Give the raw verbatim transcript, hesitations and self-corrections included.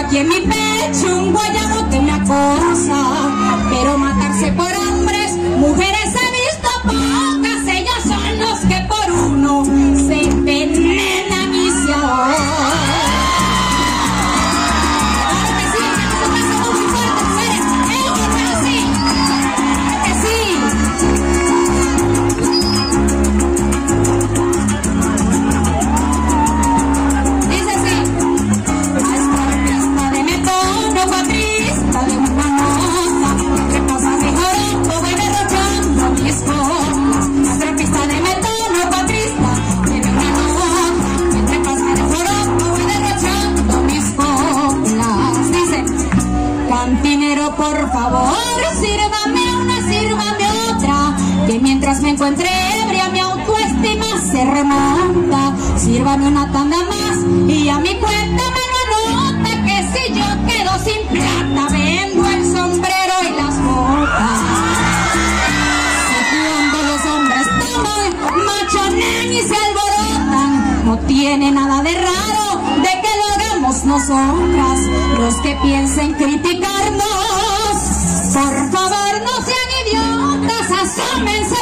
aquí en mi pecho un guayabote me acosa, pero matarse por hombres, mujeres he visto pocas, ellos son los que por uno se envenenan y se ahogan. Cantinero, por favor, sírvame una, sírvame otra, que mientras me encuentre ebria mi autoestima se remonta. Sírvame una tanda más y a mi cuenta me lo anota, que si yo quedo sin plata vendo el sombrero y las botas. Si cuando los hombres toman, machonean y se alborotan, no tiene nada de raro de que lo hagamos nosotras. Los que piensen criticarnos, por favor no sean idiotas, asómense